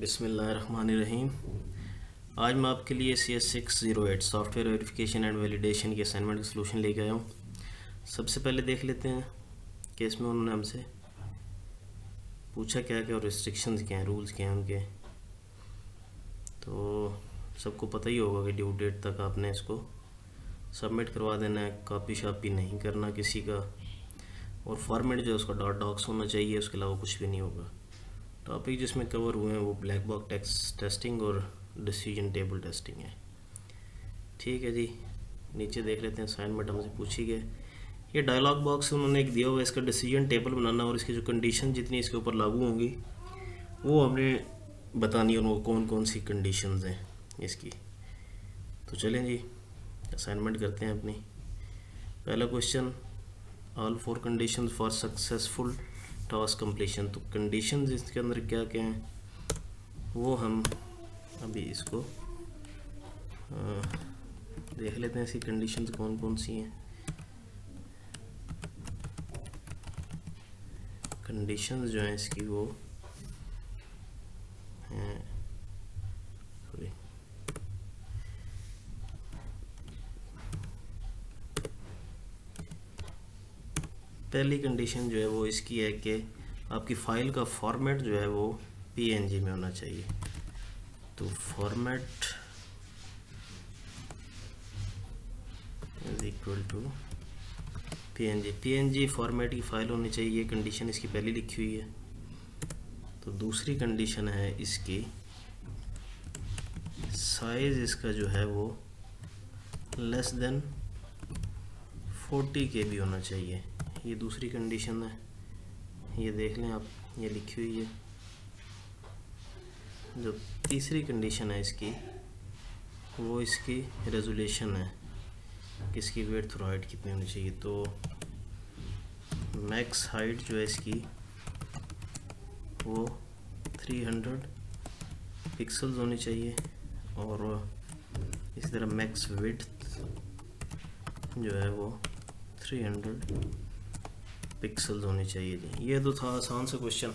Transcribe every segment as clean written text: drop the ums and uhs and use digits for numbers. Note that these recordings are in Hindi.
बिस्मिल्लाहिर्रहमानिर्रहीम। आज मैं आपके लिए CS608 software verification and validation की असाइनमेंट का सलूशन लेके आया हूँ। सबसे पहले देख लेते हैं कि इसमें उन्होंने हमसे पूछा क्या क्या और रिस्ट्रिक्शंस क्या हैं, रूल्स क्या हैं उनके। तो सबको पता ही होगा कि ड्यू डेट तक आपने इसको सबमिट करवा देना है, कॉपी शापी नहीं करना किसी का, और फॉर्मेट जो है उसका डॉक्स होना चाहिए, उसके अलावा कुछ भी नहीं होगा। टॉपिक जिसमें कवर हुए हैं वो ब्लैक बॉक्स टेक्स्ट टेस्टिंग और डिसीजन टेबल टेस्टिंग है। ठीक है जी, नीचे देख लेते हैं असाइनमेंट हमसे पूछी गई। ये डायलॉग बॉक्स उन्होंने एक दिया हुआ है, इसका डिसीजन टेबल बनाना और इसकी जो कंडीशन जितनी इसके ऊपर लागू होंगी वो हमने बतानी है, उनको कौन कौन सी कंडीशंस हैं इसकी। तो चलें जी असाइनमेंट करते हैं अपनी। पहला question, all 4 conditions for successful task completion. तो कंडीशंस इसके अंदर क्या क्या हैं वो हम अभी इसको देख लेते हैं, इसकी कंडीशंस कौन कौन सी हैं। कंडीशंस जो हैं इसकी वो हैं, पहली कंडीशन जो है वो इसकी है कि आपकी फ़ाइल का फॉर्मेट जो है वो PNG में होना चाहिए। तो format is equal to PNG format की फ़ाइल होनी चाहिए, कंडीशन इसकी पहली लिखी हुई है। तो दूसरी कंडीशन है इसकी साइज़ इसका जो है वो लेस देन 40 KB होना चाहिए। ये दूसरी कंडीशन है, ये देख लें आप, ये लिखी हुई है। जो तीसरी कंडीशन है इसकी वो इसकी रेजोल्यूशन है कि इसकी विड्थ और हाइट कितनी होनी चाहिए। तो मैक्स हाइट जो है इसकी वो 300 पिक्सल्स होनी चाहिए और इसी तरह मैक्स विड्थ जो है वो 300 पिक्सल्स होनी चाहिए जी। ये तो था आसान सा क्वेश्चन,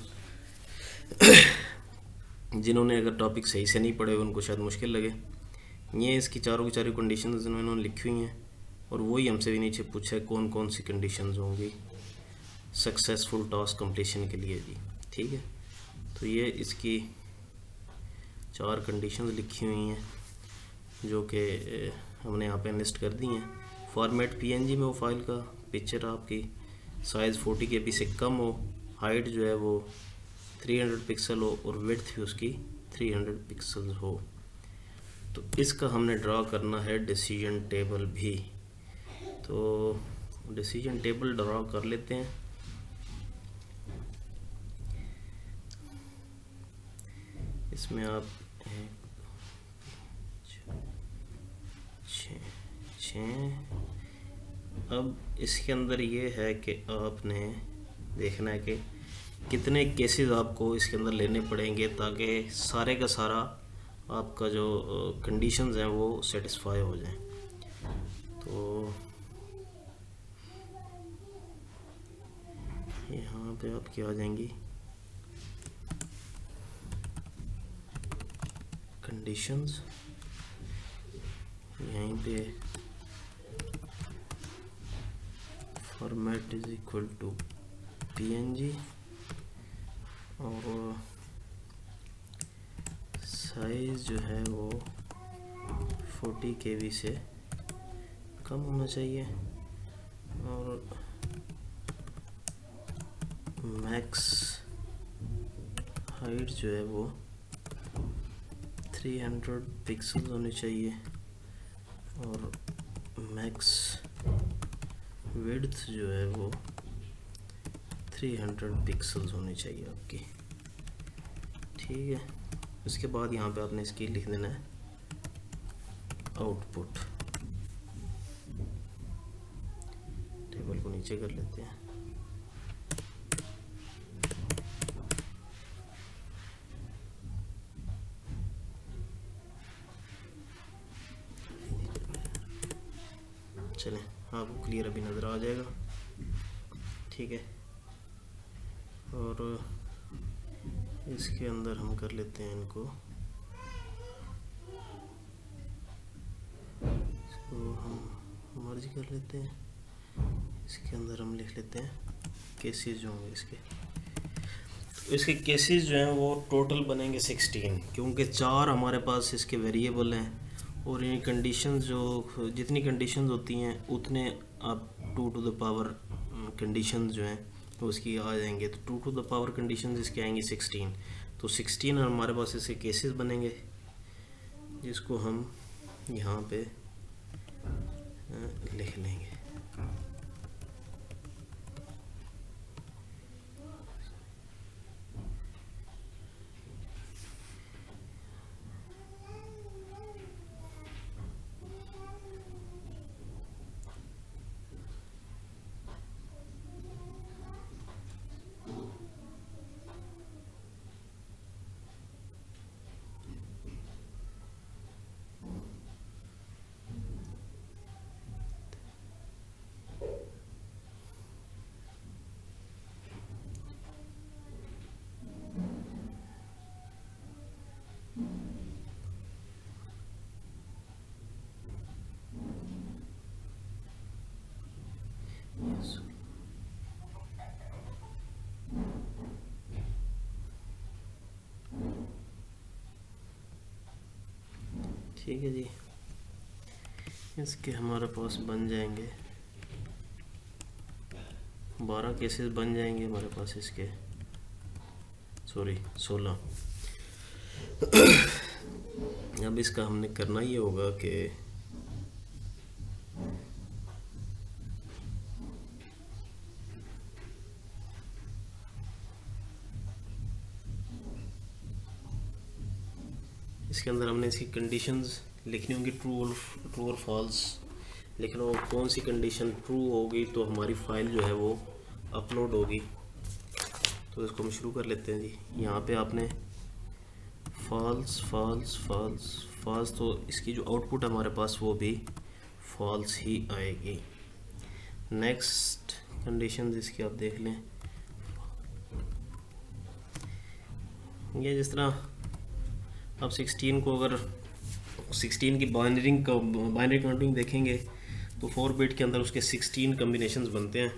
जिन्होंने अगर टॉपिक सही से नहीं पढ़े उनको शायद मुश्किल लगे। ये इसकी चारों की चारों कंडीशंस इन्होंने लिखी हुई हैं और वही हमसे भी नीचे पूछा है कौन कौन सी कंडीशंस होंगी सक्सेसफुल टास्क कंप्लीशन के लिए जी। ठीक है, तो ये इसकी 4 कंडीशंस लिखी हुई हैं जो कि हमने यहाँ पे लिस्ट कर दी हैं। फॉर्मेट PNG में हो फाइल का, पिक्चर आपकी साइज़ 40 KB से कम हो, हाइट जो है वो 300 पिक्सल हो और विड्थ भी उसकी 300 पिक्सल हो। तो इसका हमने ड्रा करना है डिसीजन टेबल भी। तो डिसीजन टेबल ड्रा कर लेते हैं। इसमें आप 6 अब इसके अंदर ये है कि आपने देखना है कि कितने केसेस आपको इसके अंदर लेने पड़ेंगे ताकि सारे का सारा आपका जो कंडीशंस हैं वो सेटिस्फाई हो जाएं। तो यहाँ पे आपकी आ जाएंगी कंडीशंस, यहीं पे format is equal to PNG और साइज़ जो है वो 40 KB से कम होना चाहिए और मैक्स हाइट जो है वो 300 पिक्सल्स होनी चाहिए और मैक्स विड्थ जो है वो 300 पिक्सल्स होनी चाहिए आपकी। ठीक है, उसके बाद यहाँ पे आपने इसकी लिख देना है आउटपुट। टेबल को नीचे कर लेते हैं। चलें, आपको क्लियर अभी नज़र आ जाएगा। ठीक है, और इसके अंदर हम कर लेते हैं इनको, इसको हम मर्ज कर लेते हैं। इसके अंदर हम लिख लेते हैं केसेस जो होंगे इसके, तो इसके केसेस जो हैं वो टोटल बनेंगे 16, क्योंकि 4 हमारे पास इसके वेरिएबल हैं और इन कंडीशन जो जितनी कंडीशन होती हैं उतने आप 2 टू द पावर कंडीशन जो हैं तो उसकी आ जाएंगे। तो 2 टू द पावर कंडीशन इसके आएंगी 16, तो 16 हमारे पास इसके केसेस बनेंगे, जिसको हम यहाँ पे लिख लेंगे। ठीक है जी, इसके हमारे पास बन जाएंगे 12 केसेस बन जाएंगे हमारे पास इसके, सॉरी 16। अब इसका हमने करना ये होगा कि इसके अंदर हमने इसकी कंडीशंस लिखनी होंगी, ट्रू और फॉल्स लिखना होगा। कौन सी कंडीशन ट्रू होगी तो हमारी फाइल जो है वो अपलोड होगी। तो इसको हम शुरू कर लेते हैं जी। यहाँ पे आपने फॉल्स फॉल्स फॉल्स फॉल्स, तो इसकी जो आउटपुट हमारे पास वो भी फॉल्स ही आएगी। नेक्स्ट कंडीशन इसकी आप देख लें, ये जिस तरह अब 16 को अगर 16 की बाइनरी काउंटिंग देखेंगे तो 4 बिट के अंदर उसके 16 कम्बिनेशंस बनते हैं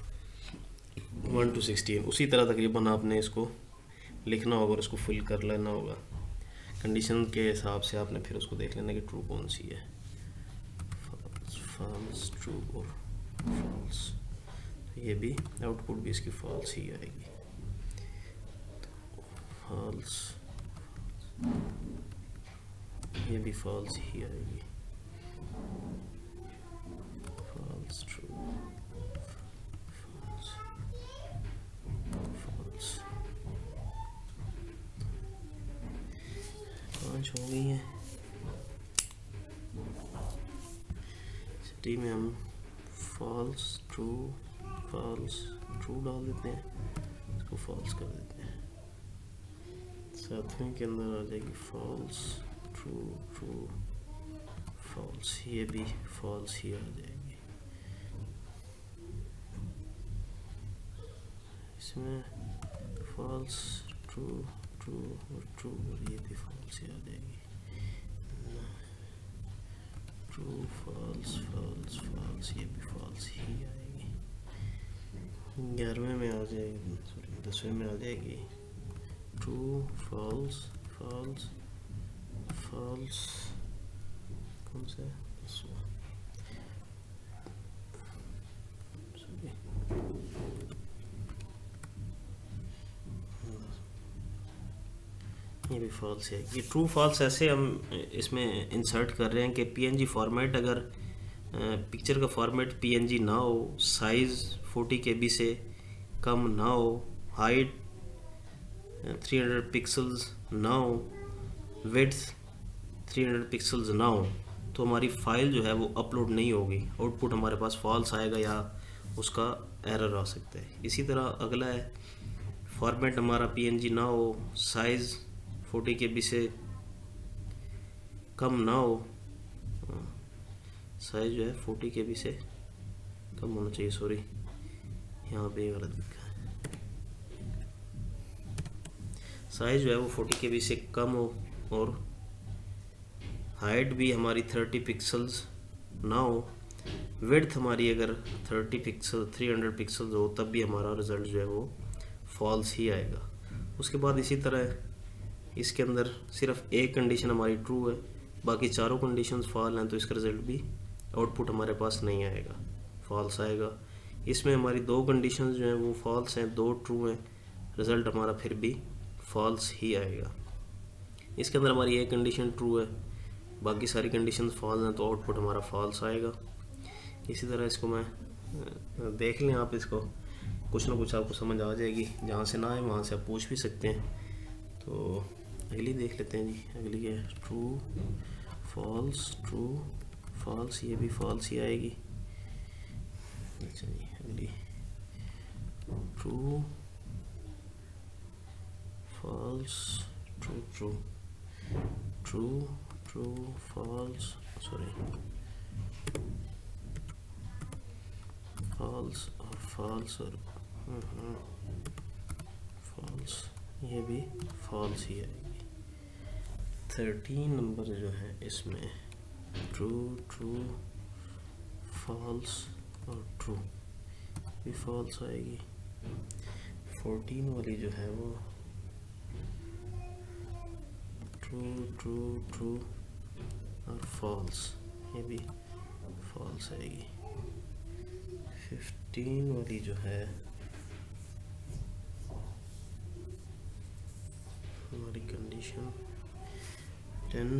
1 to 16। उसी तरह तकरीबन आपने इसको लिखना होगा और इसको फिल कर लेना होगा। कंडीशन के हिसाब से आपने फिर उसको देख लेना कि ट्रू कौन सी है, फॉल्स ट्रू और फॉल्स। तो ये भी आउटपुट भी इसकी फॉल्स ही आएगी, फॉल्स, ये भी फॉल्स ही आएगी, फॉल्स ट्रू फॉल्स फॉल्स। 5 हो गई हैं। सिटी में हम फॉल्स ट्रू डाल देते हैं, इसको फॉल्स कर देते हैं। सातवें के अंदर आ जाएगी फॉल्स ट्रू ट्रू फॉल्स, ये भी फॉल्स ही आ जाएगी। इसमें फॉल्स ट्रू ट्रू और ट्रू और ये भी फॉल्स ही आ जाएगी। ट्रू फॉल्स फॉल्स फॉल्स, ये भी फॉल्स ही आएगी। 11वें में आ जाएगी, सॉरी 10वें में आ जाएगी ट्रू फॉल्स फॉल्स फॉल्स, कौन सा है, ये भी फॉल्स है। ये ट्रू फॉल्स ऐसे हम इसमें इंसर्ट कर रहे हैं कि पीएनजी फॉर्मेट, अगर पिक्चर का फॉर्मेट पीएनजी ना हो, साइज़ 40 KB से कम ना हो, हाइट 300 पिक्सल्स ना हो, विड्थ 300 पिक्सल्स ना हो, तो हमारी फ़ाइल जो है वो अपलोड नहीं होगी। आउटपुट हमारे पास फॉल्स आएगा या उसका एरर आ सकता है। इसी तरह अगला है फॉर्मेट हमारा पीएनजी ना हो, साइज़ 40 KB से कम ना हो, साइज़ जो है 40 KB से कम होना चाहिए, सॉरी यहाँ पे गलत लिखा है। साइज़ जो है वो 40 KB से कम हो और हाइट भी हमारी 30 पिक्सल्स ना हो, विड्थ हमारी अगर 300 पिक्सल्स हो, तब भी हमारा रिज़ल्ट जो है वो फॉल्स ही आएगा। उसके बाद इसी तरह इसके अंदर सिर्फ एक कंडीशन हमारी ट्रू है, बाकी चारों कंडीशंस फॉल हैं, तो इसका रिज़ल्ट भी आउटपुट हमारे पास नहीं आएगा, फॉल्स आएगा। इसमें हमारी दो कंडीशंस जो हैं वो फॉल्स हैं, दो ट्रू हैं, रिज़ल्ट हमारा फिर भी फॉल्स ही आएगा। इसके अंदर हमारी एक कंडीशन ट्रू है, बाकी सारी कंडीशंस फॉल्स हैं, तो आउटपुट हमारा फॉल्स आएगा। इसी तरह इसको मैं देख लें आप, इसको कुछ ना कुछ आपको समझ आ जाएगी, जहाँ से ना आए वहाँ से आप पूछ भी सकते हैं। तो अगली देख लेते हैं जी। अगली है ट्रू फॉल्स, ये भी फॉल्स ही आएगी। अच्छा जी, अगली true false true false, sorry false और फॉल्स और फॉल्स, ये भी फॉल्स ही आएगी। 13 नंबर जो है इसमें ट्रू फॉल्स और ट्रू भी फॉल्स आएगी। 14 वाली जो है वो ट्रू और फॉल्स, ये भी फॉल्स आएगी। 15 वाली जो है हमारी कंडीशन 10,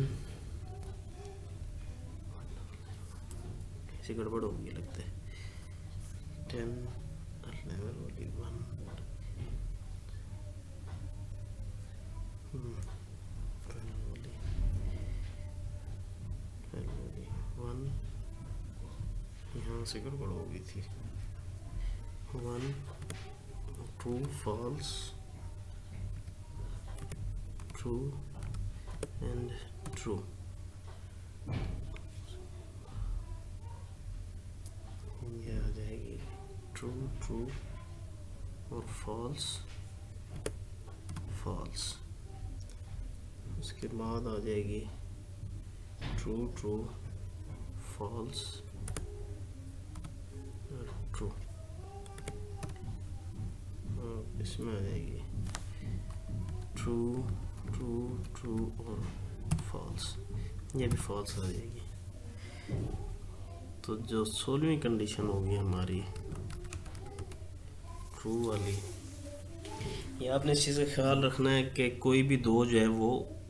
ऐसी गड़बड़ होगी लगता है। 10, 11 वाली 1, 1 यहाँ से गड़बड़ हो गई थी। 1 true false true and true, ये आ जाएगी ट्रू और फॉल्स। उसके बाद आ जाएगी ट्रू फॉल्स और ट्रू, और इसमें आ जाएगी ट्रू और फॉल्स, ये भी फॉल्स आ जाएगी। तो जो 16वीं कंडीशन होगी हमारी ट्रू वाली, ये आपने इस चीज़ का ख्याल रखना है कि कोई भी दो जो है वो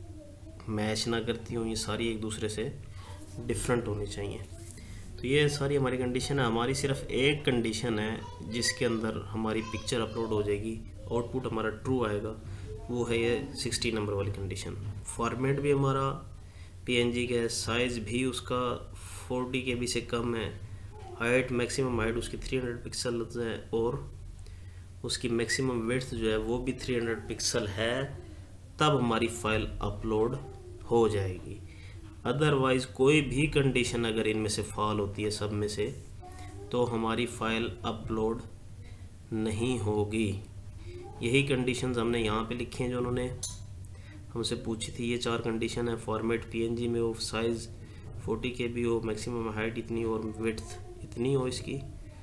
मैच ना करती हों, ये सारी एक दूसरे से डिफरेंट होनी चाहिए। तो ये सारी हमारी कंडीशन है। हमारी सिर्फ एक कंडीशन है जिसके अंदर हमारी पिक्चर अपलोड हो जाएगी, आउटपुट हमारा ट्रू आएगा, वो है ये 60 नंबर वाली कंडीशन। फॉर्मेट भी हमारा PNG का है, साइज़ भी उसका 40 KB से कम है, हाइट मैक्सिमम हाइट उसकी 300 पिक्सल है और उसकी मैक्सिमम विड्थ जो है वो भी 300 पिक्सल है, तब हमारी फ़ाइल अपलोड हो जाएगी। अदरवाइज़ कोई भी कंडीशन अगर इनमें से फॉल होती है सब में से, तो हमारी फ़ाइल अपलोड नहीं होगी। यही कंडीशंस हमने यहाँ पे लिखी हैं जो उन्होंने हमसे पूछी थी। ये 4 कंडीशन है, फॉर्मेट PNG में हो, साइज़ 40 KB हो, मैक्सिमम हाइट इतनी हो और विड्थ इतनी हो इसकी।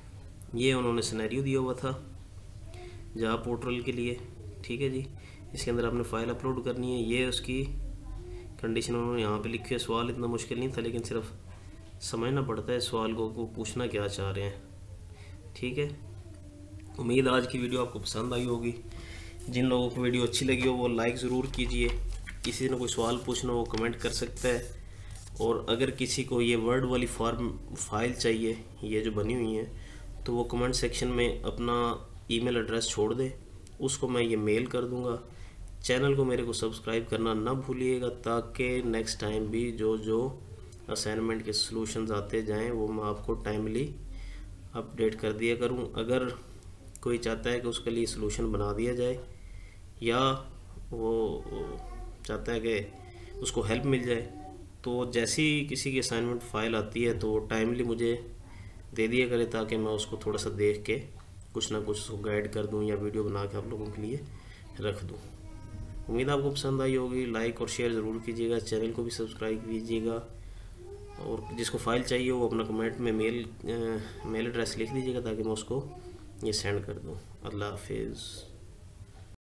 ये उन्होंने सिनेरियो दिया हुआ था जहाँ पोर्टल के लिए, ठीक है जी। इसके अंदर आपने फ़ाइल अपलोड करनी है, ये उसकी कंडीशन उन्होंने यहाँ पे लिखी है। सवाल इतना मुश्किल नहीं था, लेकिन सिर्फ समझना पड़ता है सवाल को पूछना क्या चाह रहे हैं, ठीक है। उम्मीद आज की वीडियो आपको पसंद आई होगी। जिन लोगों को वीडियो अच्छी लगी हो वो लाइक ज़रूर कीजिए। किसी ने कोई सवाल पूछना हो कमेंट कर सकता है, और अगर किसी को ये वर्ड वाली फाइल चाहिए ये जो बनी हुई है, तो वो कमेंट सेक्शन में अपना ईमेल एड्रेस छोड़ दे, उसको मैं ये मेल कर दूंगा। चैनल को मेरे को सब्सक्राइब करना ना भूलिएगा, ताकि नेक्स्ट टाइम भी जो असाइनमेंट के सॉल्यूशंस आते जाएं वो मैं आपको टाइमली अपडेट कर दिया करूं। अगर कोई चाहता है कि उसके लिए सॉल्यूशन बना दिया जाए, या वो चाहता है कि उसको हेल्प मिल जाए, तो जैसी किसी की असाइनमेंट फ़ाइल आती है तो टाइमली मुझे दे दिया करे, ताकि मैं उसको थोड़ा सा देख के कुछ ना कुछ उसको गाइड कर दूं या वीडियो बना के आप लोगों के लिए रख दूं। उम्मीद आपको पसंद आई होगी। लाइक और शेयर ज़रूर कीजिएगा, चैनल को भी सब्सक्राइब कीजिएगा, और जिसको फ़ाइल चाहिए वो अपना कमेंट में मेल एड्रेस लिख दीजिएगा ताकि मैं उसको ये सेंड कर दूँ। अल्लाह हाफिज़।